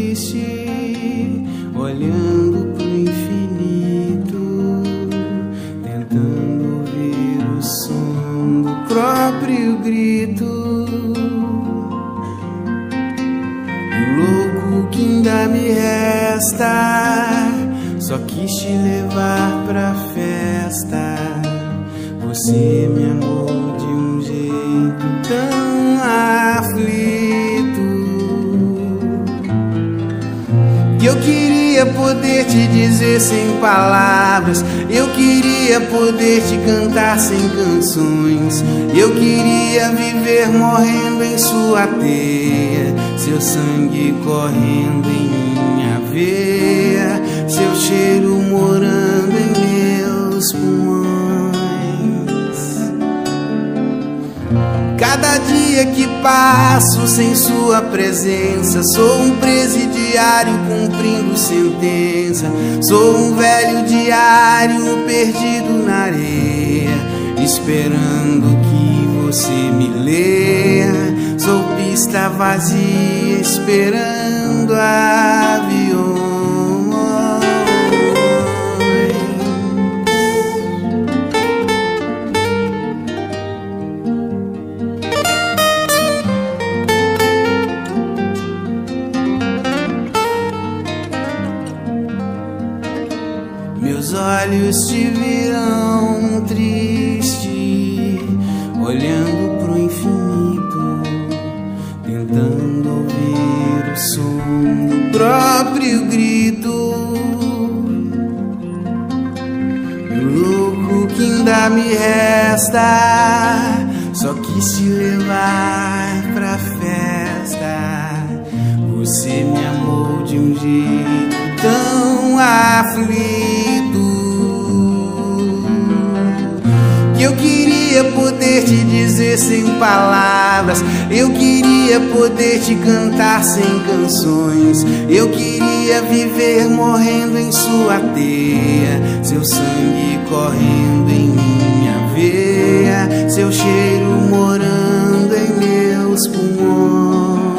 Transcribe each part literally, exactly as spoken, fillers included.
triste, olhando pro infinito, tentando ouvir o som do próprio grito. O louco que ainda me resta, só quis te levar pra festa. Você me amou de um jeito tão aflito, que eu queria poder te dizer sem palavras, eu queria poder te cantar sem canções, eu queria viver morrendo em sua teia, seu sangue correndo em minha veia, seu cheiro morando em meus pulmões. Cada dia que passo sem sua presença, sou um presidiário cumprindo sentença, sou um velho diário perdido na areia, esperando que você me leia. Sou pista vazia esperando aviões. Meus olhos te viram triste, olhando pro infinito, tentando ouvir o som do próprio grito. O louco que ainda me resta, só quis te levar pra festa. Você me amou de um jeito tão aflito, que eu queria poder te dizer sem palavras, eu queria poder te cantar sem canções, eu queria viver morrendo em sua teia, seu sangue correndo em minha veia, seu cheiro morando em meus pulmões.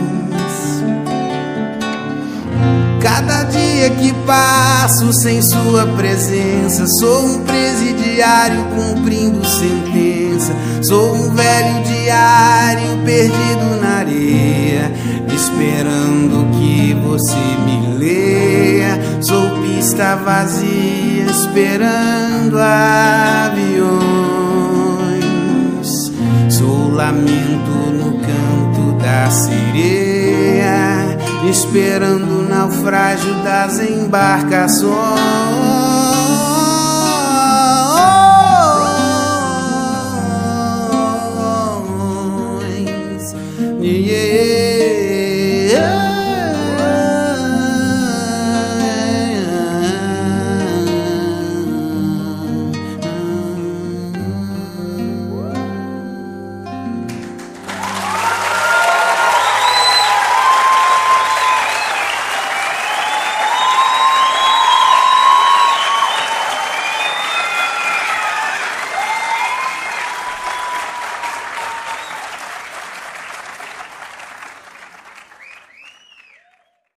Cada dia que passo sem sua presença, sou um presidiário cumprindo sentença, sou um velho diário perdido na areia, esperando que você me leia. Sou pista vazia esperando aviões, sou lamento no canto da sereia, esperando o naufrágio das embarcações. Yeah.